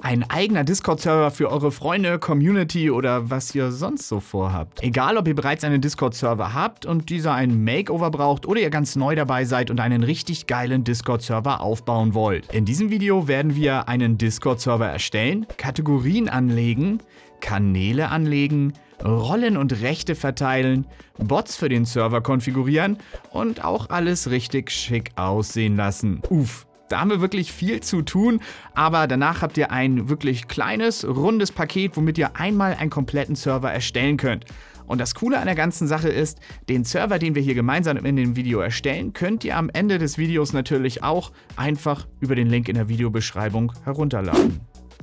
Ein eigener Discord-Server für eure Freunde, Community oder was ihr sonst so vorhabt. Egal, ob ihr bereits einen Discord-Server habt und dieser ein Makeover braucht oder ihr ganz neu dabei seid und einen richtig geilen Discord-Server aufbauen wollt. In diesem Video werden wir einen Discord-Server erstellen, Kategorien anlegen, Kanäle anlegen, Rollen und Rechte verteilen, Bots für den Server konfigurieren und auch alles richtig schick aussehen lassen. Uff. Da haben wir wirklich viel zu tun, aber danach habt ihr ein wirklich kleines, rundes Paket, womit ihr einmal einen kompletten Server erstellen könnt. Und das Coole an der ganzen Sache ist, den Server, den wir hier gemeinsam in dem Video erstellen, könnt ihr am Ende des Videos natürlich auch einfach über den Link in der Videobeschreibung herunterladen.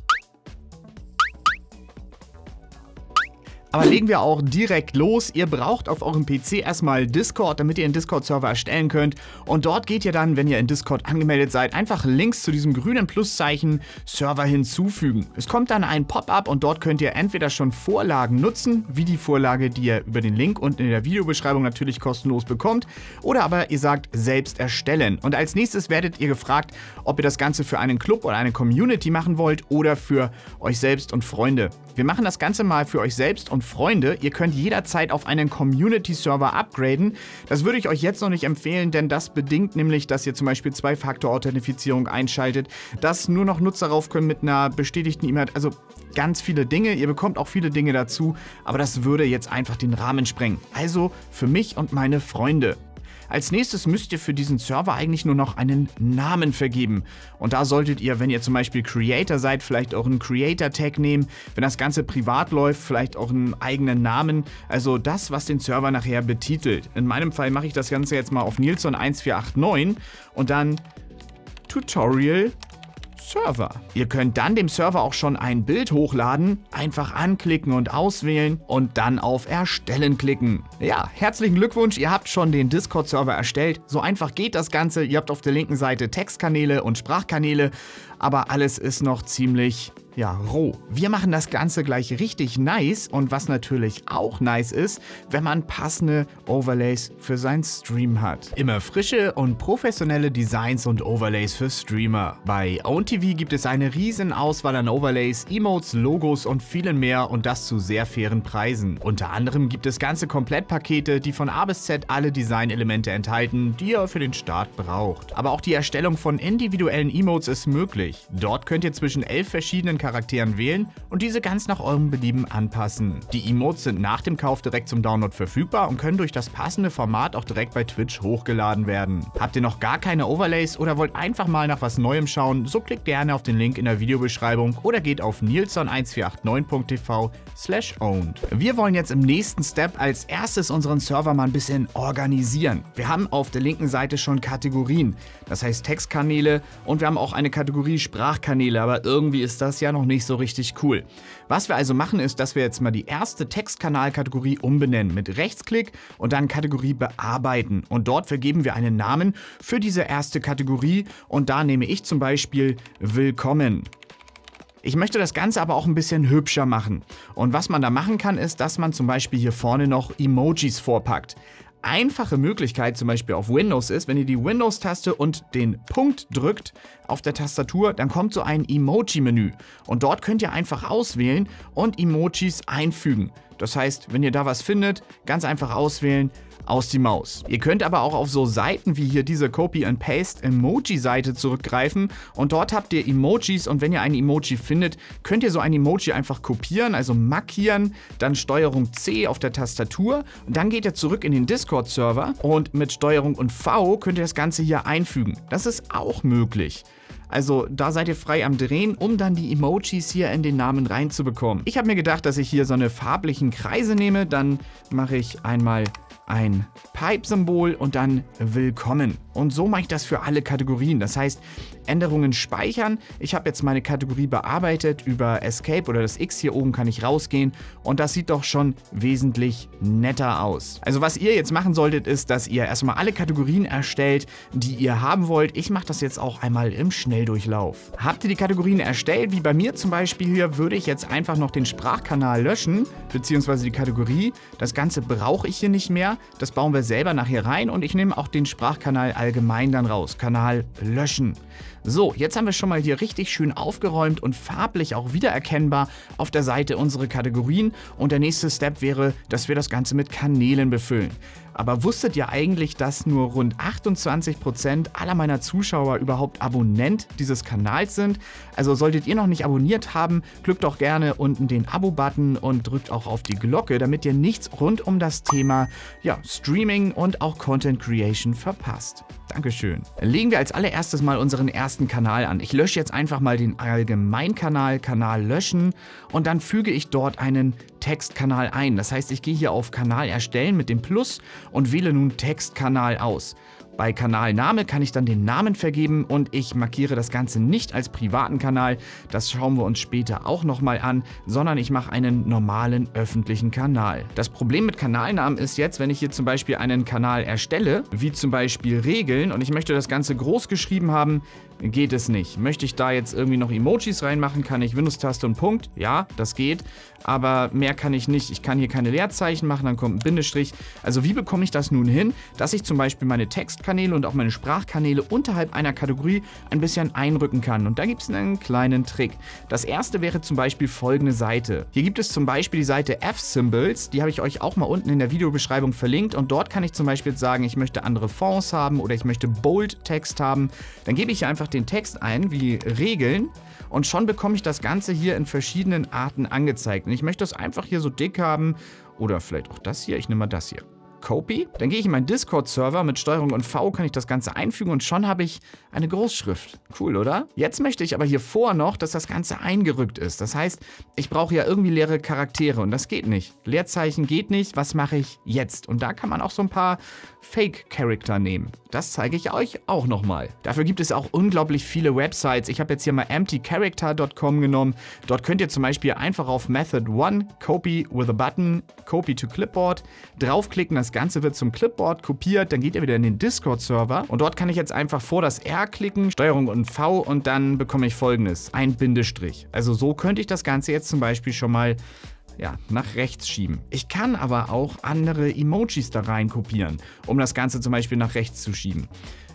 Aber legen wir auch direkt los. Ihr braucht auf eurem PC erstmal Discord, damit ihr einen Discord-Server erstellen könnt. Und dort geht ihr dann, wenn ihr in Discord angemeldet seid, einfach links zu diesem grünen Pluszeichen Server hinzufügen. Es kommt dann ein Pop-up und dort könnt ihr entweder schon Vorlagen nutzen, wie die Vorlage, die ihr über den Link unten in der Videobeschreibung natürlich kostenlos bekommt, oder aber ihr sagt selbst erstellen. Und als nächstes werdet ihr gefragt, ob ihr das Ganze für einen Club oder eine Community machen wollt oder für euch selbst und Freunde. Wir machen das Ganze mal für euch selbst und Freunde. Ihr könnt jederzeit auf einen Community-Server upgraden. Das würde ich euch jetzt noch nicht empfehlen, denn das bedingt nämlich, dass ihr zum Beispiel Zwei-Faktor-Authentifizierung einschaltet, dass nur noch Nutzer rauf können mit einer bestätigten E-Mail. Also ganz viele Dinge. Ihr bekommt auch viele Dinge dazu, aber das würde jetzt einfach den Rahmen sprengen. Also für mich und meine Freunde. Als nächstes müsst ihr für diesen Server eigentlich nur noch einen Namen vergeben. Und da solltet ihr, wenn ihr zum Beispiel Creator seid, vielleicht auch einen Creator-Tag nehmen. Wenn das Ganze privat läuft, vielleicht auch einen eigenen Namen. Also das, was den Server nachher betitelt. In meinem Fall mache ich das Ganze jetzt mal auf Nilsson1489 und dann Tutorial Server. Ihr könnt dann dem Server auch schon ein Bild hochladen, einfach anklicken und auswählen und dann auf Erstellen klicken. Ja, herzlichen Glückwunsch, ihr habt schon den Discord-Server erstellt. So einfach geht das Ganze. Ihr habt auf der linken Seite Textkanäle und Sprachkanäle, aber alles ist noch ziemlich roh. Wir machen das Ganze gleich richtig nice und was natürlich auch nice ist, wenn man passende Overlays für seinen Stream hat. Immer frische und professionelle Designs und Overlays für Streamer. Bei OwnTV gibt es eine riesen Auswahl an Overlays, Emotes, Logos und vielen mehr und das zu sehr fairen Preisen. Unter anderem gibt es ganze Komplettpakete, die von A bis Z alle Designelemente enthalten, die ihr für den Start braucht. Aber auch die Erstellung von individuellen Emotes ist möglich. Dort könnt ihr zwischen 11 verschiedenen Charakteren wählen und diese ganz nach eurem Belieben anpassen. Die Emotes sind nach dem Kauf direkt zum Download verfügbar und können durch das passende Format auch direkt bei Twitch hochgeladen werden. Habt ihr noch gar keine Overlays oder wollt einfach mal nach was Neuem schauen, so klickt gerne auf den Link in der Videobeschreibung oder geht auf nilsson1489.tv/owned. Wir wollen jetzt im nächsten Step als erstes unseren Server mal ein bisschen organisieren. Wir haben auf der linken Seite schon Kategorien, das heißt Textkanäle und wir haben auch eine Kategorie Sprachkanäle, aber irgendwie ist das ja noch nicht so richtig cool. Was wir also machen ist, dass wir jetzt mal die erste Textkanalkategorie umbenennen mit Rechtsklick und dann Kategorie bearbeiten und dort vergeben wir einen Namen für diese erste Kategorie und da nehme ich zum Beispiel Willkommen. Ich möchte das Ganze aber auch ein bisschen hübscher machen und was man da machen kann ist, dass man zum Beispiel hier vorne noch Emojis vorpackt. Einfache Möglichkeit zum Beispiel auf Windows ist, wenn ihr die Windows-Taste und den Punkt drückt auf der Tastatur, dann kommt so ein Emoji-Menü und dort könnt ihr einfach auswählen und Emojis einfügen. Das heißt, wenn ihr da was findet, ganz einfach auswählen, aus die Maus. Ihr könnt aber auch auf so Seiten wie hier diese Copy-and-Paste-Emoji-Seite zurückgreifen und dort habt ihr Emojis und wenn ihr ein Emoji findet, könnt ihr so ein Emoji einfach kopieren, also markieren, dann Steuerung C auf der Tastatur und dann geht ihr zurück in den Discord-Server und mit Steuerung und V könnt ihr das Ganze hier einfügen. Das ist auch möglich. Also da seid ihr frei am Drehen, um dann die Emojis hier in den Namen reinzubekommen. Ich habe mir gedacht, dass ich hier so eine farblichen Kreise nehme, dann mache ich einmal ein Pipe-Symbol und dann Willkommen. Und so mache ich das für alle Kategorien. Das heißt, Änderungen speichern. Ich habe jetzt meine Kategorie bearbeitet. Über Escape oder das X hier oben kann ich rausgehen. Und das sieht doch schon wesentlich netter aus. Also was ihr jetzt machen solltet, ist, dass ihr erstmal alle Kategorien erstellt, die ihr haben wollt. Ich mache das jetzt auch einmal im Schnelldurchlauf. Schnelldurchlauf. Habt ihr die Kategorien erstellt, wie bei mir zum Beispiel hier, würde ich jetzt einfach noch den Sprachkanal löschen, beziehungsweise die Kategorie. Das Ganze brauche ich hier nicht mehr. Das bauen wir selber nachher rein und ich nehme auch den Sprachkanal allgemein dann raus. Kanal löschen. So, jetzt haben wir schon mal hier richtig schön aufgeräumt und farblich auch wiedererkennbar auf der Seite unsere Kategorien. Und der nächste Step wäre, dass wir das Ganze mit Kanälen befüllen. Aber wusstet ihr eigentlich, dass nur rund 28% aller meiner Zuschauer überhaupt Abonnent dieses Kanals sind? Also solltet ihr noch nicht abonniert haben, drückt doch gerne unten den Abo-Button und drückt auch auf die Glocke, damit ihr nichts rund um das Thema Streaming und auch Content Creation verpasst. Dankeschön. Legen wir als allererstes mal unseren ersten Kanal an. Ich lösche jetzt einfach mal den Allgemeinkanal, Kanal löschen und dann füge ich dort einen Textkanal ein. Das heißt, ich gehe hier auf Kanal erstellen mit dem Plus und wähle nun Textkanal aus. Bei Kanalname kann ich dann den Namen vergeben und ich markiere das Ganze nicht als privaten Kanal, das schauen wir uns später auch nochmal an, sondern ich mache einen normalen öffentlichen Kanal. Das Problem mit Kanalnamen ist jetzt, wenn ich hier zum Beispiel einen Kanal erstelle, wie zum Beispiel Regeln, und ich möchte das Ganze groß geschrieben haben, geht es nicht. Möchte ich da jetzt irgendwie noch Emojis reinmachen, kann ich Windows-Taste und Punkt, ja, das geht, aber mehr kann ich nicht. Ich kann hier keine Leerzeichen machen, dann kommt ein Bindestrich. Also wie bekomme ich das nun hin, dass ich zum Beispiel meine Textkanäle und auch meine Sprachkanäle unterhalb einer Kategorie ein bisschen einrücken kann? Und da gibt es einen kleinen Trick. Das erste wäre zum Beispiel folgende Seite. Hier gibt es zum Beispiel die Seite F-Symbols, die habe ich euch auch mal unten in der Videobeschreibung verlinkt und dort kann ich zum Beispiel sagen, ich möchte andere Fonts haben oder ich möchte Bold-Text haben. Dann gebe ich hier einfach den Text ein, wie Regeln, und schon bekomme ich das Ganze hier in verschiedenen Arten angezeigt. Und ich möchte das einfach hier so dick haben oder vielleicht auch das hier. Ich nehme mal das hier. Copy. Dann gehe ich in meinen Discord-Server, mit Steuerung und V kann ich das Ganze einfügen und schon habe ich eine Großschrift. Cool, oder? Jetzt möchte ich aber hier vor noch, dass das Ganze eingerückt ist. Das heißt, ich brauche ja irgendwie leere Charaktere und das geht nicht. Leerzeichen geht nicht. Was mache ich jetzt? Und da kann man auch so ein paar Fake-Charakter nehmen. Das zeige ich euch auch nochmal. Dafür gibt es auch unglaublich viele Websites. Ich habe jetzt hier mal emptycharacter.com genommen. Dort könnt ihr zum Beispiel einfach auf Method 1, Copy with a Button, Copy to Clipboard, draufklicken. Das Ganze wird zum Clipboard kopiert. Dann geht ihr wieder in den Discord-Server. Und dort kann ich jetzt einfach vor das R klicken, Steuerung und V und dann bekomme ich folgendes, ein Bindestrich. Also so könnte ich das Ganze jetzt zum Beispiel schon mal nach rechts schieben. Ich kann aber auch andere Emojis da rein kopieren, um das Ganze zum Beispiel nach rechts zu schieben.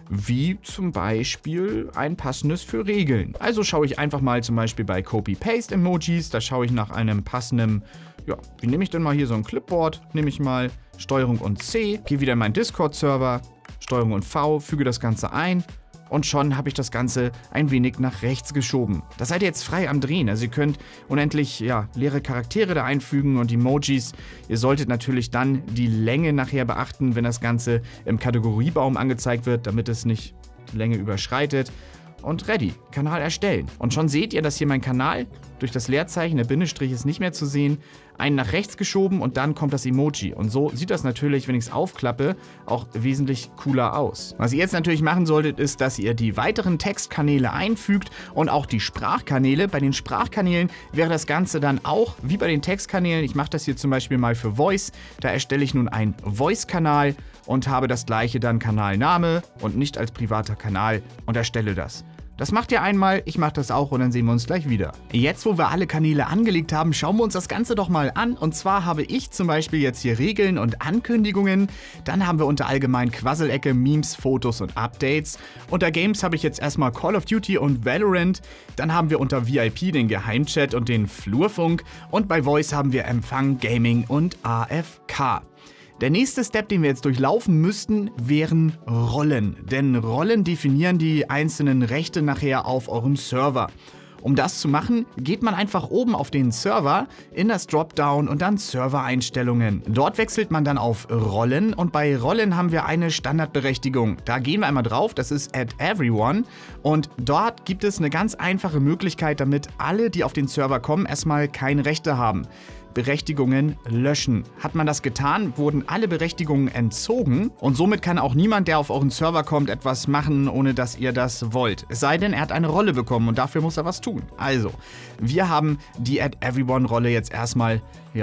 Wie zum Beispiel ein passendes für Regeln. Also schaue ich einfach mal zum Beispiel bei Copy-Paste-Emojis, da schaue ich nach einem passenden, wie nehme ich denn mal hier so ein Clipboard, nehme ich mal Steuerung und C, gehe wieder in meinen Discord-Server, Steuerung und V, füge das Ganze ein. Und schon habe ich das Ganze ein wenig nach rechts geschoben. Das seid ihr jetzt frei am Drehen. Also ihr könnt unendlich leere Charaktere da einfügen und Emojis. Ihr solltet natürlich dann die Länge nachher beachten, wenn das Ganze im Kategoriebaum angezeigt wird, damit es nicht die Länge überschreitet. Und ready, Kanal erstellen. Und schon seht ihr, dass hier mein Kanal durch das Leerzeichen, der Bindestrich ist nicht mehr zu sehen, einen nach rechts geschoben und dann kommt das Emoji. Und so sieht das natürlich, wenn ich es aufklappe, auch wesentlich cooler aus. Was ihr jetzt natürlich machen solltet, ist, dass ihr die weiteren Textkanäle einfügt und auch die Sprachkanäle. Bei den Sprachkanälen wäre das Ganze dann auch wie bei den Textkanälen. Ich mache das hier zum Beispiel mal für Voice. Da erstelle ich nun einen Voice-Kanal und habe das gleiche dann Kanalname und nicht als privater Kanal und erstelle das. Das macht ihr einmal, ich mache das auch und dann sehen wir uns gleich wieder. Jetzt, wo wir alle Kanäle angelegt haben, schauen wir uns das Ganze doch mal an. Und zwar habe ich zum Beispiel jetzt hier Regeln und Ankündigungen. Dann haben wir unter allgemein Quasselecke, Memes, Fotos und Updates. Unter Games habe ich jetzt erstmal Call of Duty und Valorant. Dann haben wir unter VIP den Geheimchat und den Flurfunk. Und bei Voice haben wir Empfang, Gaming und AFK. Der nächste Step, den wir jetzt durchlaufen müssten, wären Rollen. Denn Rollen definieren die einzelnen Rechte nachher auf eurem Server. Um das zu machen, geht man einfach oben auf den Server, in das Dropdown und dann Servereinstellungen. Dort wechselt man dann auf Rollen und bei Rollen haben wir eine Standardberechtigung. Da gehen wir einmal drauf, das ist Add Everyone und dort gibt es eine ganz einfache Möglichkeit, damit alle, die auf den Server kommen, erstmal keine Rechte haben. Berechtigungen löschen. Hat man das getan, wurden alle Berechtigungen entzogen und somit kann auch niemand, der auf euren Server kommt, etwas machen, ohne dass ihr das wollt. Es sei denn, er hat eine Rolle bekommen und dafür muss er was tun. Also, wir haben die Add Everyone Rolle jetzt erstmal,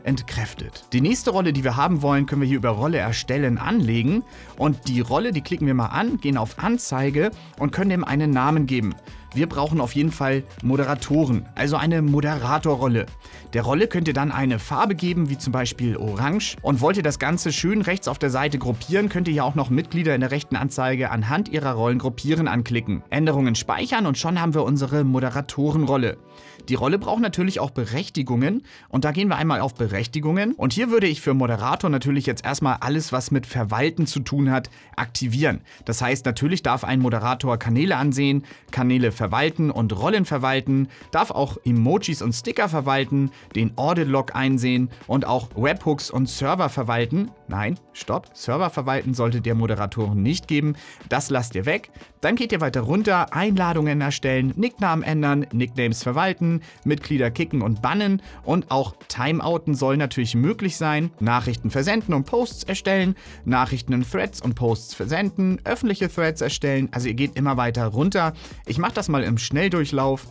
entkräftet. Die nächste Rolle, die wir haben wollen, können wir hier über Rolle erstellen anlegen. Und die Rolle, die klicken wir mal an, gehen auf Anzeige und können dem einen Namen geben. Wir brauchen auf jeden Fall Moderatoren, also eine Moderatorrolle. Der Rolle könnt ihr dann eine Farbe geben, wie zum Beispiel Orange. Und wollt ihr das Ganze schön rechts auf der Seite gruppieren, könnt ihr hier auch noch Mitglieder in der rechten Anzeige anhand ihrer Rollen gruppieren anklicken. Änderungen speichern und schon haben wir unsere Moderatorenrolle. Die Rolle braucht natürlich auch Berechtigungen und da gehen wir einmal auf Berechtigungen. Und hier würde ich für Moderator natürlich jetzt erstmal alles, was mit Verwalten zu tun hat, aktivieren. Das heißt, natürlich darf ein Moderator Kanäle ansehen, Kanäle verwalten und Rollen verwalten, darf auch Emojis und Sticker verwalten, den Audit-Log einsehen und auch Webhooks und Server verwalten. Nein, stopp, Server verwalten sollte der Moderatoren nicht geben. Das lasst ihr weg. Dann geht ihr weiter runter, Einladungen erstellen, Nicknamen ändern, Nicknames verwalten, Mitglieder kicken und bannen und auch Timeouten soll natürlich möglich sein, Nachrichten versenden und Posts erstellen, Nachrichten in Threads und Posts versenden, öffentliche Threads erstellen, also ihr geht immer weiter runter. Ich mache das mal im Schnelldurchlauf.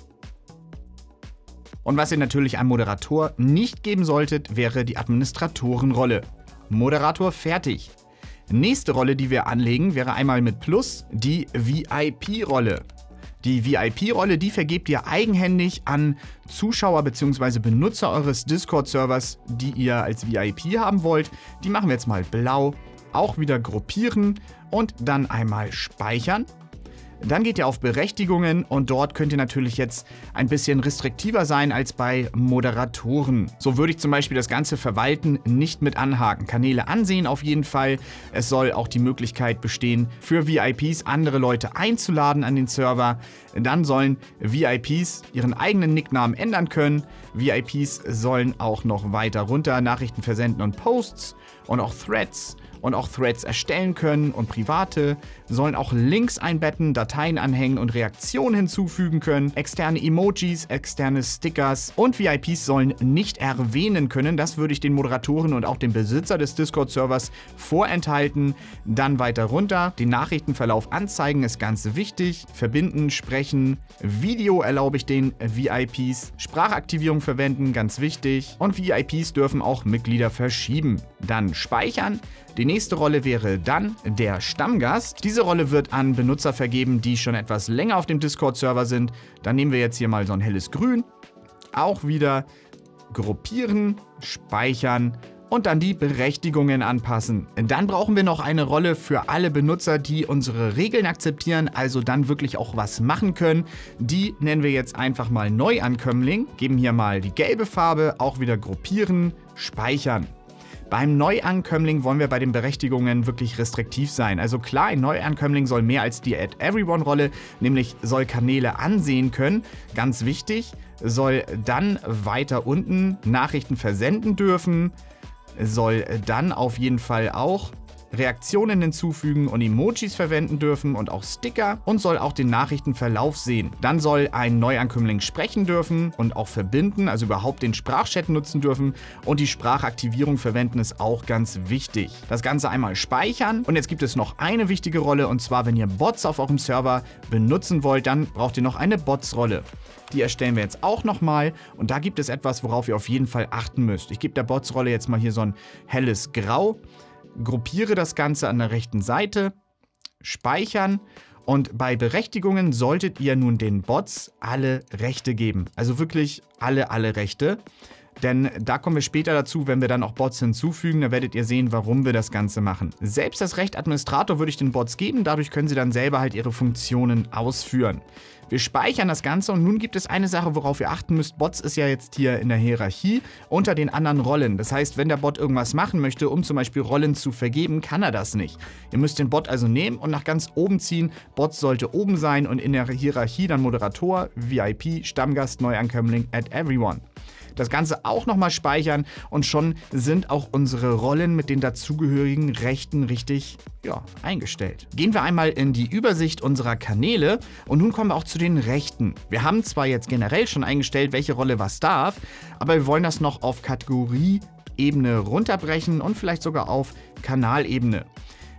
Und was ihr natürlich einem Moderator nicht geben solltet, wäre die Administratorenrolle. Moderator fertig. Nächste Rolle, die wir anlegen, wäre einmal mit Plus die VIP-Rolle. Die VIP-Rolle, die vergebt ihr eigenhändig an Zuschauer bzw. Benutzer eures Discord-Servers, die ihr als VIP haben wollt. Die machen wir jetzt mal blau. Auch wieder gruppieren und dann einmal speichern. Dann geht ihr auf Berechtigungen und dort könnt ihr natürlich jetzt ein bisschen restriktiver sein als bei Moderatoren. So würde ich zum Beispiel das ganze Verwalten nicht mit anhaken. Kanäle ansehen auf jeden Fall. Es soll auch die Möglichkeit bestehen, für VIPs andere Leute einzuladen an den Server. Dann sollen VIPs ihren eigenen Nicknamen ändern können. VIPs sollen auch noch weiter runter Nachrichten versenden und Posts und auch Threads erstellen können und private, sollen auch Links einbetten, Dateien anhängen und Reaktionen hinzufügen können, externe Emojis, externe Stickers und VIPs sollen nicht erwähnen können. Das würde ich den Moderatoren und auch dem Besitzer des Discord-Servers vorenthalten. Dann weiter runter, den Nachrichtenverlauf anzeigen ist ganz wichtig, verbinden, sprechen, Video erlaube ich den VIPs, Sprachaktivierung verwenden, ganz wichtig und VIPs dürfen auch Mitglieder verschieben. Dann speichern. Die nächste Rolle wäre dann der Stammgast. Diese Rolle wird an Benutzer vergeben, die schon etwas länger auf dem Discord-Server sind. Dann nehmen wir jetzt hier mal so ein helles Grün. Auch wieder gruppieren, speichern und dann die Berechtigungen anpassen. Dann brauchen wir noch eine Rolle für alle Benutzer, die unsere Regeln akzeptieren, also dann wirklich auch was machen können. Die nennen wir jetzt einfach mal Neuankömmling. Geben hier mal die gelbe Farbe, auch wieder gruppieren, speichern. Beim Neuankömmling wollen wir bei den Berechtigungen wirklich restriktiv sein. Also klar, ein Neuankömmling soll mehr als die Add-Everyone-Rolle, nämlich soll Kanäle ansehen können. Ganz wichtig, soll dann weiter unten Nachrichten versenden dürfen, soll dann auf jeden Fall auch Reaktionen hinzufügen und Emojis verwenden dürfen und auch Sticker und soll auch den Nachrichtenverlauf sehen. Dann soll ein Neuankömmling sprechen dürfen und auch verbinden, also überhaupt den Sprachchat nutzen dürfen und die Sprachaktivierung verwenden ist auch ganz wichtig. Das Ganze einmal speichern und jetzt gibt es noch eine wichtige Rolle und zwar, wenn ihr Bots auf eurem Server benutzen wollt, dann braucht ihr noch eine Bots-Rolle. Die erstellen wir jetzt auch nochmal und da gibt es etwas, worauf ihr auf jeden Fall achten müsst. Ich gebe der Bots-Rolle jetzt mal hier so ein helles Grau. Gruppiere das Ganze an der rechten Seite, speichern und bei Berechtigungen solltet ihr nun den Bots alle Rechte geben. Also wirklich alle Rechte. Denn da kommen wir später dazu, wenn wir dann auch Bots hinzufügen, da werdet ihr sehen, warum wir das Ganze machen. Selbst das Recht Administrator würde ich den Bots geben, dadurch können sie dann selber halt ihre Funktionen ausführen. Wir speichern das Ganze und nun gibt es eine Sache, worauf ihr achten müsst. Bots ist ja jetzt hier in der Hierarchie unter den anderen Rollen. Das heißt, wenn der Bot irgendwas machen möchte, um zum Beispiel Rollen zu vergeben, kann er das nicht. Ihr müsst den Bot also nehmen und nach ganz oben ziehen. Bot sollte oben sein und in der Hierarchie dann Moderator, VIP, Stammgast, Neuankömmling, Add-Everyone. Das Ganze auch nochmal speichern und schon sind auch unsere Rollen mit den dazugehörigen Rechten richtig eingestellt. Gehen wir einmal in die Übersicht unserer Kanäle und nun kommen wir auch zu den Rechten. Wir haben zwar jetzt generell schon eingestellt, welche Rolle was darf, aber wir wollen das noch auf Kategorieebene runterbrechen und vielleicht sogar auf Kanalebene.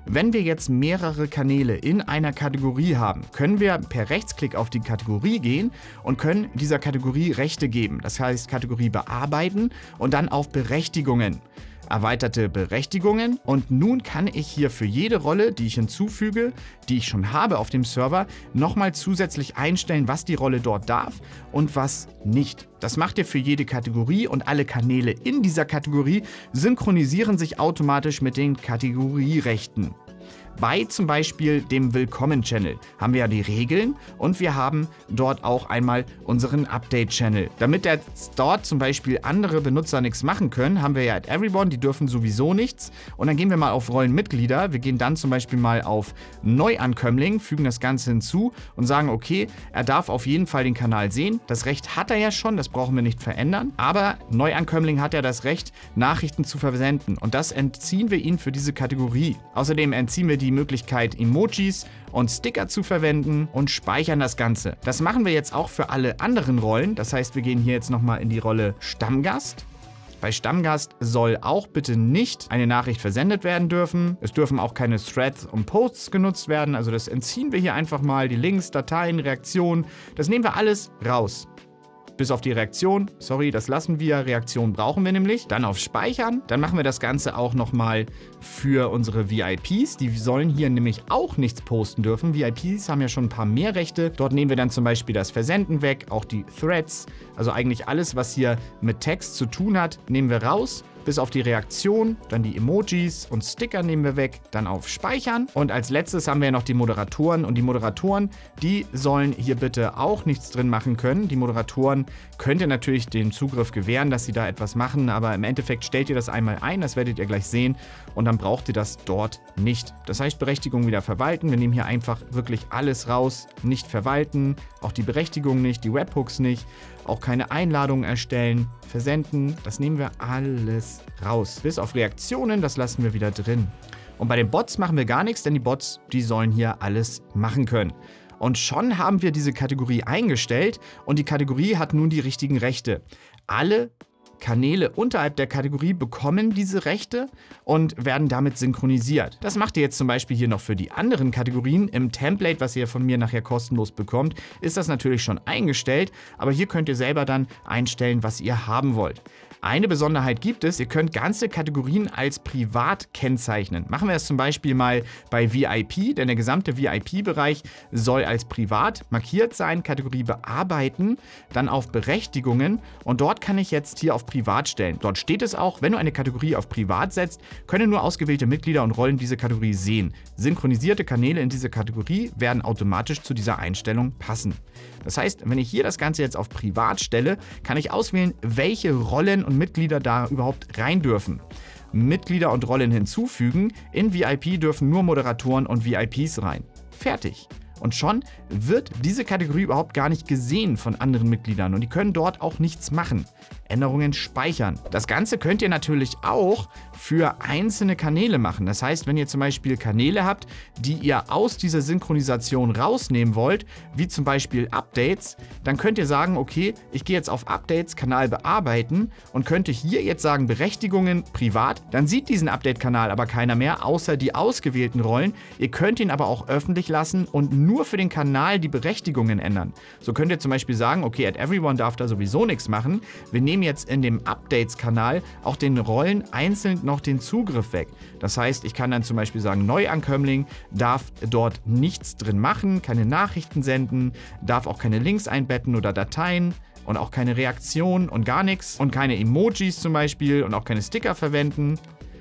Wenn wir jetzt mehrere Kanäle in einer Kategorie haben, können wir per Rechtsklick auf die Kategorie gehen und können dieser Kategorie Rechte geben. Das heißt Kategorie bearbeiten und dann auf Berechtigungen. Erweiterte Berechtigungen und nun kann ich hier für jede Rolle, die ich hinzufüge, die ich schon habe auf dem Server, nochmal zusätzlich einstellen, was die Rolle dort darf und was nicht. Das macht ihr für jede Kategorie und alle Kanäle in dieser Kategorie synchronisieren sich automatisch mit den Kategorierechten. Bei zum Beispiel dem Willkommen-Channel haben wir ja die Regeln und wir haben dort auch einmal unseren Update-Channel. Damit jetzt dort zum Beispiel andere Benutzer nichts machen können, haben wir ja @everyone, die dürfen sowieso nichts. Und dann gehen wir mal auf Rollenmitglieder. Wir gehen dann zum Beispiel mal auf Neuankömmling, fügen das Ganze hinzu und sagen, okay, er darf auf jeden Fall den Kanal sehen. Das Recht hat er ja schon, das brauchen wir nicht verändern. Aber Neuankömmling hat ja das Recht, Nachrichten zu versenden. Und das entziehen wir ihm für diese Kategorie. Außerdem entziehen wir die Möglichkeit, Emojis und Sticker zu verwenden und speichern das Ganze. Das machen wir jetzt auch für alle anderen Rollen. Das heißt, wir gehen hier jetzt nochmal in die Rolle Stammgast. Bei Stammgast soll auch bitte nicht eine Nachricht versendet werden dürfen. Es dürfen auch keine Threads und Posts genutzt werden. Also das entziehen wir hier einfach mal. Die Links, Dateien, Reaktionen, das nehmen wir alles raus. Bis auf die Reaktion, sorry, das lassen wir, Reaktion brauchen wir nämlich. Dann auf Speichern, dann machen wir das Ganze auch nochmal für unsere VIPs. Die sollen hier nämlich auch nichts posten dürfen. VIPs haben ja schon ein paar mehr Rechte. Dort nehmen wir dann zum Beispiel das Versenden weg, auch die Threads. Also eigentlich alles, was hier mit Text zu tun hat, nehmen wir raus. Bis auf die Reaktion, dann die Emojis und Sticker nehmen wir weg, dann auf Speichern. Und als letztes haben wir ja noch die Moderatoren. Und die Moderatoren, die sollen hier bitte auch nichts drin machen können. Die Moderatoren könnt ihr natürlich den Zugriff gewähren, dass sie da etwas machen. Aber im Endeffekt stellt ihr das einmal ein, das werdet ihr gleich sehen. Und dann braucht ihr das dort nicht. Das heißt, Berechtigung wieder verwalten. Wir nehmen hier einfach wirklich alles raus. Nicht verwalten, auch die Berechtigung nicht, die Webhooks nicht. Auch keine Einladungen erstellen, versenden, das nehmen wir alles raus. Bis auf Reaktionen, das lassen wir wieder drin. Und bei den Bots machen wir gar nichts, denn die Bots, die sollen hier alles machen können. Und schon haben wir diese Kategorie eingestellt und die Kategorie hat nun die richtigen Rechte. Alle Kanäle unterhalb der Kategorie bekommen diese Rechte und werden damit synchronisiert. Das macht ihr jetzt zum Beispiel hier noch für die anderen Kategorien. Im Template, was ihr von mir nachher kostenlos bekommt, ist das natürlich schon eingestellt, aber hier könnt ihr selber dann einstellen, was ihr haben wollt. Eine Besonderheit gibt es, ihr könnt ganze Kategorien als privat kennzeichnen. Machen wir es zum Beispiel mal bei VIP, denn der gesamte VIP-Bereich soll als privat markiert sein, Kategorie bearbeiten, dann auf Berechtigungen und dort kann ich jetzt hier auf privat stellen. Dort steht es auch, wenn du eine Kategorie auf privat setzt, können nur ausgewählte Mitglieder und Rollen diese Kategorie sehen. Synchronisierte Kanäle in dieser Kategorie werden automatisch zu dieser Einstellung passen. Das heißt, wenn ich hier das Ganze jetzt auf privat stelle, kann ich auswählen, welche Rollen und Mitglieder da überhaupt rein dürfen. Mitglieder und Rollen hinzufügen. In VIP dürfen nur Moderatoren und VIPs rein. Fertig. Und schon wird diese Kategorie überhaupt gar nicht gesehen von anderen Mitgliedern und die können dort auch nichts machen. Änderungen speichern. Das Ganze könnt ihr natürlich auch für einzelne Kanäle machen. Das heißt, wenn ihr zum Beispiel Kanäle habt, die ihr aus dieser Synchronisation rausnehmen wollt, wie zum Beispiel Updates, dann könnt ihr sagen, okay, ich gehe jetzt auf Updates, Kanal bearbeiten und könnte hier jetzt sagen Berechtigungen privat. Dann sieht diesen Update-Kanal aber keiner mehr, außer die ausgewählten Rollen. Ihr könnt ihn aber auch öffentlich lassen und nur für den Kanal die Berechtigungen ändern. So könnt ihr zum Beispiel sagen, okay, @everyone darf da sowieso nichts machen. Wir nehmen jetzt in dem Updates-Kanal auch den Rollen einzeln noch den Zugriff weg. Das heißt, ich kann dann zum Beispiel sagen, Neuankömmling darf dort nichts drin machen, keine Nachrichten senden, darf auch keine Links einbetten oder Dateien und auch keine Reaktionen und gar nichts und keine Emojis zum Beispiel und auch keine Sticker verwenden.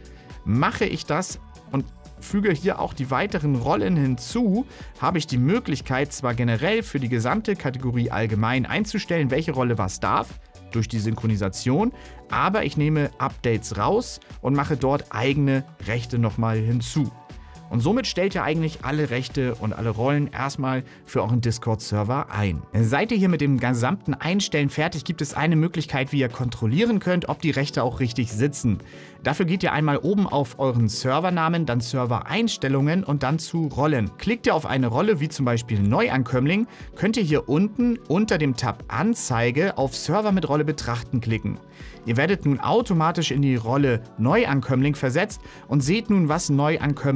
Mache ich das und füge hier auch die weiteren Rollen hinzu, habe ich die Möglichkeit, zwar generell für die gesamte Kategorie allgemein einzustellen, welche Rolle was darf, durch die Synchronisation, aber ich nehme Updates raus und mache dort eigene Rechte nochmal hinzu. Und somit stellt ihr eigentlich alle Rechte und alle Rollen erstmal für euren Discord-Server ein. Seid ihr hier mit dem gesamten Einstellen fertig, gibt es eine Möglichkeit, wie ihr kontrollieren könnt, ob die Rechte auch richtig sitzen. Dafür geht ihr einmal oben auf euren Servernamen, dann Server-Einstellungen und dann zu Rollen. Klickt ihr auf eine Rolle, wie zum Beispiel Neuankömmling, könnt ihr hier unten unter dem Tab Anzeige auf Server mit Rolle betrachten klicken. Ihr werdet nun automatisch in die Rolle Neuankömmling versetzt und seht nun, was Neuankömmling sieht.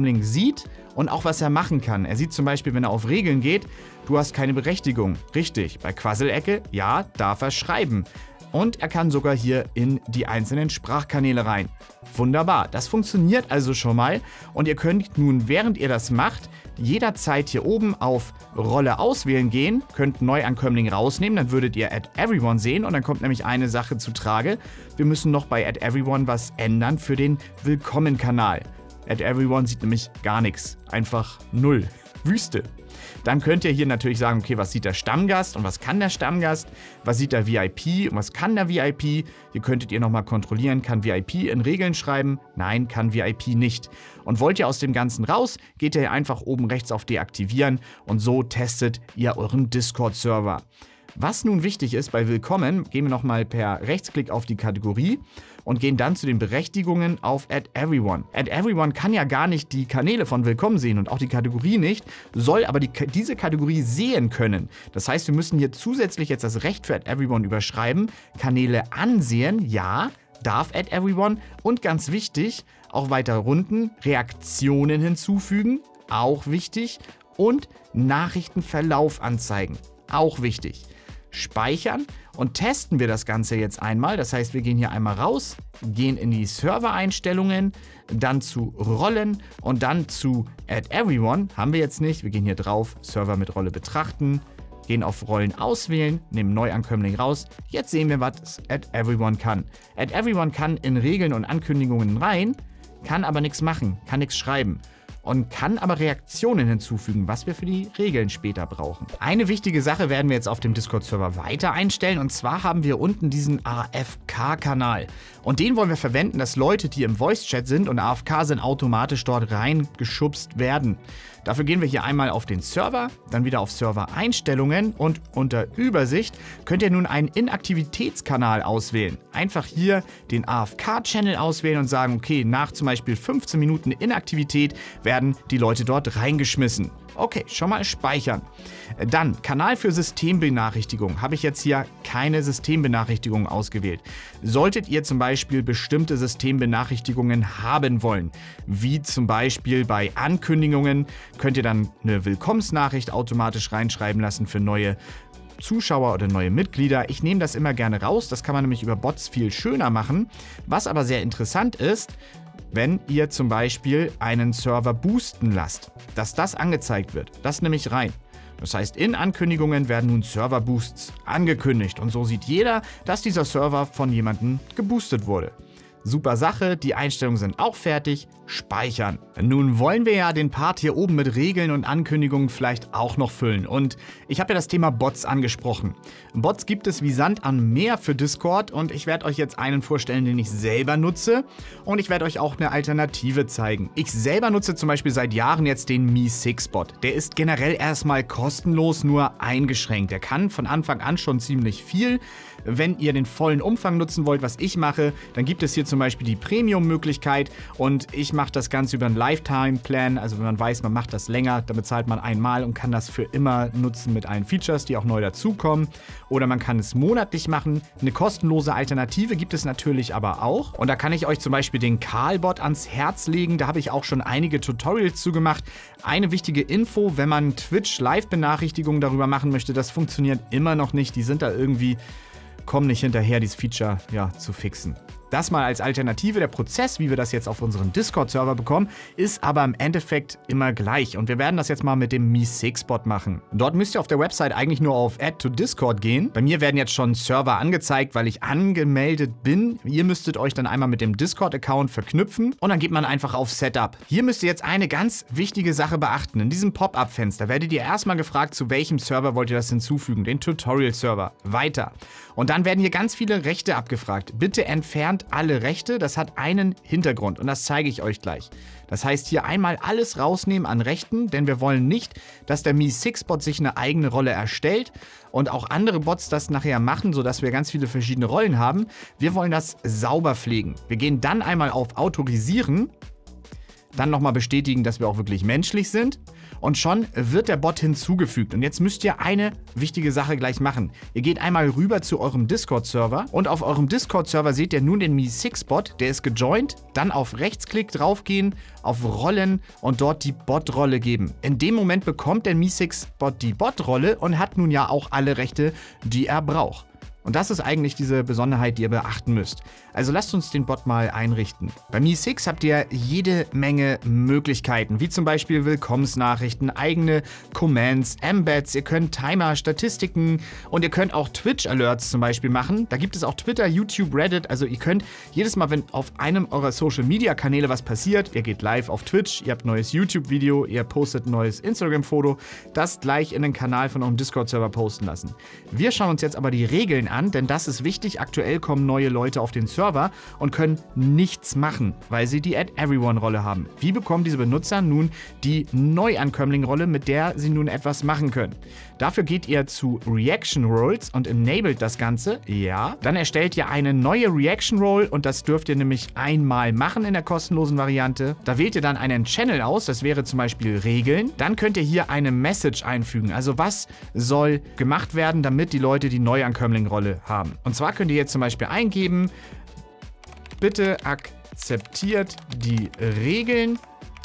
sieht und auch was er machen kann. Er sieht zum Beispiel, wenn er auf Regeln geht, du hast keine Berechtigung. Richtig, bei Quasselecke, ja, darf er schreiben. Und er kann sogar hier in die einzelnen Sprachkanäle rein. Wunderbar, das funktioniert also schon mal. Und ihr könnt nun, während ihr das macht, jederzeit hier oben auf Rolle auswählen gehen, könnt Neuankömmling rausnehmen, dann würdet ihr Add Everyone sehen und dann kommt nämlich eine Sache zu Trage. Wir müssen noch bei Add Everyone was ändern für den Willkommen-Kanal. Add Everyone sieht nämlich gar nichts, einfach null, Wüste. Dann könnt ihr hier natürlich sagen, okay, was sieht der Stammgast und was kann der Stammgast? Was sieht der VIP und was kann der VIP? Hier könntet ihr nochmal kontrollieren, kann VIP in Regeln schreiben? Nein, kann VIP nicht. Und wollt ihr aus dem Ganzen raus, geht ihr hier einfach oben rechts auf Deaktivieren und so testet ihr euren Discord-Server. Was nun wichtig ist bei Willkommen, gehen wir nochmal per Rechtsklick auf die Kategorie und gehen dann zu den Berechtigungen auf Add Everyone. Add Everyone kann ja gar nicht die Kanäle von Willkommen sehen und auch die Kategorie nicht, soll aber diese Kategorie sehen können. Das heißt, wir müssen hier zusätzlich jetzt das Recht für Add Everyone überschreiben, Kanäle ansehen, ja, darf Add Everyone und ganz wichtig, auch weiter unten, Reaktionen hinzufügen, auch wichtig und Nachrichtenverlauf anzeigen, auch wichtig. Speichern und testen wir das Ganze jetzt einmal. Das heißt, wir gehen hier einmal raus, gehen in die Server-Einstellungen, dann zu Rollen und dann zu Add Everyone. Haben wir jetzt nicht. Wir gehen hier drauf, Server mit Rolle betrachten, gehen auf Rollen auswählen, nehmen Neuankömmling raus. Jetzt sehen wir, was Add Everyone kann. Add Everyone kann in Regeln und Ankündigungen rein, kann aber nichts machen, kann nichts schreiben. Und kann aber Reaktionen hinzufügen, was wir für die Regeln später brauchen. Eine wichtige Sache werden wir jetzt auf dem Discord-Server weiter einstellen und zwar haben wir unten diesen AFK-Kanal. Und den wollen wir verwenden, dass Leute, die im Voice-Chat sind und AFK sind, automatisch dort reingeschubst werden. Dafür gehen wir hier einmal auf den Server, dann wieder auf Server-Einstellungen und unter Übersicht könnt ihr nun einen Inaktivitätskanal auswählen. Einfach hier den AFK-Channel auswählen und sagen, okay, nach zum Beispiel 15 Minuten Inaktivität werden die Leute dort reingeschmissen. Okay, schon mal speichern. Dann Kanal für Systembenachrichtigungen. Habe ich jetzt hier keine Systembenachrichtigungen ausgewählt. Solltet ihr zum Beispiel bestimmte Systembenachrichtigungen haben wollen, wie zum Beispiel bei Ankündigungen, könnt ihr dann eine Willkommensnachricht automatisch reinschreiben lassen für neue Zuschauer oder neue Mitglieder. Ich nehme das immer gerne raus, das kann man nämlich über Bots viel schöner machen. Was aber sehr interessant ist, wenn ihr zum Beispiel einen Server boosten lasst, dass das angezeigt wird. Das nehme ich rein. Das heißt, in Ankündigungen werden nun Server-Boosts angekündigt und so sieht jeder, dass dieser Server von jemandem geboostet wurde. Super Sache, die Einstellungen sind auch fertig. Speichern. Nun wollen wir ja den Part hier oben mit Regeln und Ankündigungen vielleicht auch noch füllen. Und ich habe ja das Thema Bots angesprochen. Bots gibt es wie Sand am Meer für Discord und ich werde euch jetzt einen vorstellen, den ich selber nutze. Und ich werde euch auch eine Alternative zeigen. Ich selber nutze zum Beispiel seit Jahren jetzt den Mi6Bot. Der ist generell erstmal kostenlos, nur eingeschränkt. Der kann von Anfang an schon ziemlich viel. Wenn ihr den vollen Umfang nutzen wollt, was ich mache, dann gibt es hier zum Beispiel die Premium-Möglichkeit und ich mache das Ganze über einen Lifetime-Plan, also wenn man weiß, man macht das länger, dann bezahlt man einmal und kann das für immer nutzen mit allen Features, die auch neu dazukommen. Oder man kann es monatlich machen. Eine kostenlose Alternative gibt es natürlich aber auch. Und da kann ich euch zum Beispiel den Karl-Bot ans Herz legen. Da habe ich auch schon einige Tutorials zu gemacht. Eine wichtige Info, wenn man Twitch-Live-Benachrichtigungen darüber machen möchte, das funktioniert immer noch nicht. Die sind da irgendwie, kommen nicht hinterher, dieses Feature zu fixen. Das mal als Alternative. Der Prozess, wie wir das jetzt auf unseren Discord-Server bekommen, ist aber im Endeffekt immer gleich. Und wir werden das jetzt mal mit dem Mi6Bot machen. Dort müsst ihr auf der Website eigentlich nur auf Add to Discord gehen. Bei mir werden jetzt schon Server angezeigt, weil ich angemeldet bin. Ihr müsstet euch dann einmal mit dem Discord-Account verknüpfen und dann geht man einfach auf Setup. Hier müsst ihr jetzt eine ganz wichtige Sache beachten. In diesem Pop-up-Fenster werdet ihr erstmal gefragt, zu welchem Server wollt ihr das hinzufügen. Den Tutorial-Server. Weiter. Und dann werden hier ganz viele Rechte abgefragt. Bitte entfernt alle Rechte, das hat einen Hintergrund und das zeige ich euch gleich. Das heißt, hier einmal alles rausnehmen an Rechten, denn wir wollen nicht, dass der Mi6Bot sich eine eigene Rolle erstellt und auch andere Bots das nachher machen, sodass wir ganz viele verschiedene Rollen haben. Wir wollen das sauber pflegen. Wir gehen dann einmal auf Autorisieren, dann nochmal bestätigen, dass wir auch wirklich menschlich sind und schon wird der Bot hinzugefügt. Und jetzt müsst ihr eine wichtige Sache gleich machen. Ihr geht einmal rüber zu eurem Discord-Server und auf eurem Discord-Server seht ihr nun den Mi6-Bot, der ist gejoint. Dann auf Rechtsklick draufgehen, auf Rollen und dort die Bot-Rolle geben. In dem Moment bekommt der Mi6-Bot die Bot-Rolle und hat nun ja auch alle Rechte, die er braucht. Und das ist eigentlich diese Besonderheit, die ihr beachten müsst. Also lasst uns den Bot mal einrichten. Bei Mi6 habt ihr jede Menge Möglichkeiten, wie zum Beispiel Willkommensnachrichten, eigene Commands, Embeds, ihr könnt Timer, Statistiken und ihr könnt auch Twitch-Alerts zum Beispiel machen. Da gibt es auch Twitter, YouTube, Reddit, also ihr könnt jedes Mal, wenn auf einem eurer Social-Media-Kanäle was passiert, ihr geht live auf Twitch, ihr habt ein neues YouTube-Video, ihr postet ein neues Instagram-Foto, das gleich in den Kanal von eurem Discord-Server posten lassen. Wir schauen uns jetzt aber die Regeln an, denn das ist wichtig. Aktuell kommen neue Leute auf den Server und können nichts machen, weil sie die Add-Everyone-Rolle haben. Wie bekommen diese Benutzer nun die Neuankömmling-Rolle, mit der sie nun etwas machen können? Dafür geht ihr zu Reaction Roles und enabled das Ganze. Ja. Dann erstellt ihr eine neue Reaction Role und das dürft ihr nämlich einmal machen in der kostenlosen Variante. Da wählt ihr dann einen Channel aus, das wäre zum Beispiel Regeln. Dann könnt ihr hier eine Message einfügen. Also was soll gemacht werden, damit die Leute die Neuankömmling-Rolle haben. Und zwar könnt ihr jetzt zum Beispiel eingeben, bitte akzeptiert die Regeln,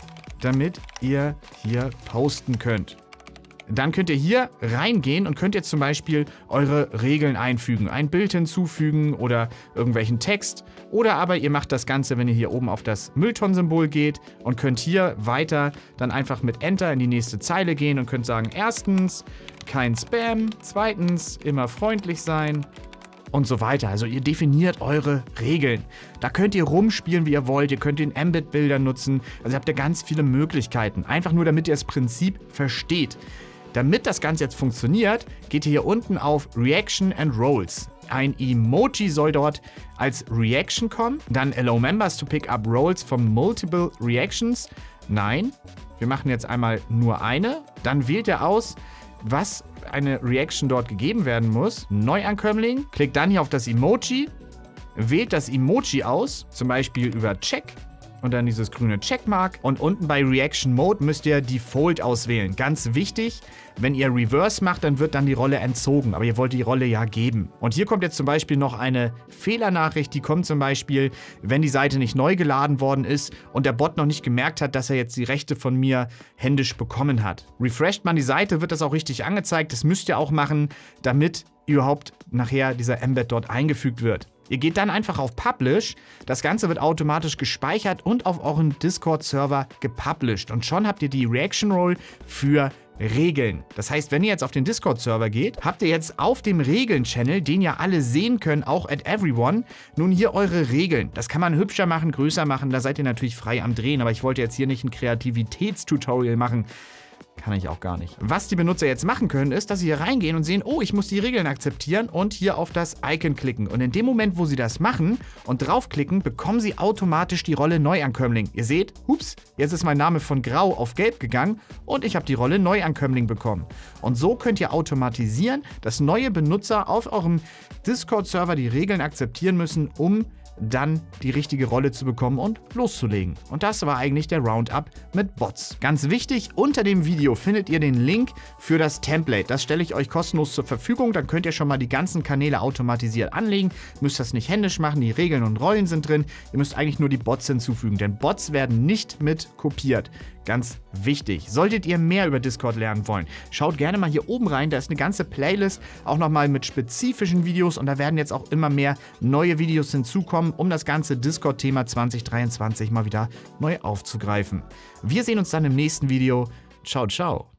damit ihr hier posten könnt. Dann könnt ihr hier reingehen und könnt jetzt zum Beispiel eure Regeln einfügen, ein Bild hinzufügen oder irgendwelchen Text. Oder aber ihr macht das Ganze, wenn ihr hier oben auf das Mülltonnensymbol geht und könnt hier weiter dann einfach mit Enter in die nächste Zeile gehen und könnt sagen, erstens, kein Spam, zweitens, immer freundlich sein und so weiter. Also ihr definiert eure Regeln. Da könnt ihr rumspielen, wie ihr wollt. Ihr könnt den Embed-Bilder nutzen. Also ihr habt ja ganz viele Möglichkeiten. Einfach nur, damit ihr das Prinzip versteht. Damit das Ganze jetzt funktioniert, geht ihr hier unten auf Reaction and Roles. Ein Emoji soll dort als Reaction kommen. Dann allow members to pick up roles from multiple reactions. Nein, wir machen jetzt einmal nur eine. Dann wählt ihr aus, was eine Reaction dort gegeben werden muss. Neuankömmling. Klickt dann hier auf das Emoji. Wählt das Emoji aus, zum Beispiel über Check. Und dann dieses grüne Checkmark. Und unten bei Reaction Mode müsst ihr Default auswählen. Ganz wichtig, wenn ihr Reverse macht, dann wird dann die Rolle entzogen. Aber ihr wollt die Rolle ja geben. Und hier kommt jetzt zum Beispiel noch eine Fehlernachricht. Die kommt zum Beispiel, wenn die Seite nicht neu geladen worden ist und der Bot noch nicht gemerkt hat, dass er jetzt die Rechte von mir händisch bekommen hat. Refresht man die Seite, wird das auch richtig angezeigt. Das müsst ihr auch machen, damit überhaupt nachher dieser Embed dort eingefügt wird. Ihr geht dann einfach auf Publish, das Ganze wird automatisch gespeichert und auf euren Discord-Server gepublished. Und schon habt ihr die Reaction Role für Regeln. Das heißt, wenn ihr jetzt auf den Discord-Server geht, habt ihr jetzt auf dem Regeln-Channel, den ja alle sehen können, auch at everyone, nun hier eure Regeln. Das kann man hübscher machen, größer machen, da seid ihr natürlich frei am Drehen, aber ich wollte jetzt hier nicht ein Kreativitätstutorial machen. Kann ich auch gar nicht. Was die Benutzer jetzt machen können, ist, dass sie hier reingehen und sehen, oh, ich muss die Regeln akzeptieren und hier auf das Icon klicken. Und in dem Moment, wo sie das machen und draufklicken, bekommen sie automatisch die Rolle Neuankömmling. Ihr seht, ups, jetzt ist mein Name von grau auf gelb gegangen und ich habe die Rolle Neuankömmling bekommen. Und so könnt ihr automatisieren, dass neue Benutzer auf eurem Discord-Server die Regeln akzeptieren müssen, um dann die richtige Rolle zu bekommen und loszulegen. Und das war eigentlich der Roundup mit Bots. Ganz wichtig, unter dem Video findet ihr den Link für das Template. Das stelle ich euch kostenlos zur Verfügung. Dann könnt ihr schon mal die ganzen Kanäle automatisiert anlegen. Müsst das nicht händisch machen, die Regeln und Rollen sind drin. Ihr müsst eigentlich nur die Bots hinzufügen, denn Bots werden nicht mit kopiert. Ganz wichtig. Solltet ihr mehr über Discord lernen wollen, schaut gerne mal hier oben rein. Da ist eine ganze Playlist, auch nochmal mit spezifischen Videos und da werden jetzt auch immer mehr neue Videos hinzukommen, um das ganze Discord-Thema 2023 mal wieder neu aufzugreifen. Wir sehen uns dann im nächsten Video. Ciao, ciao.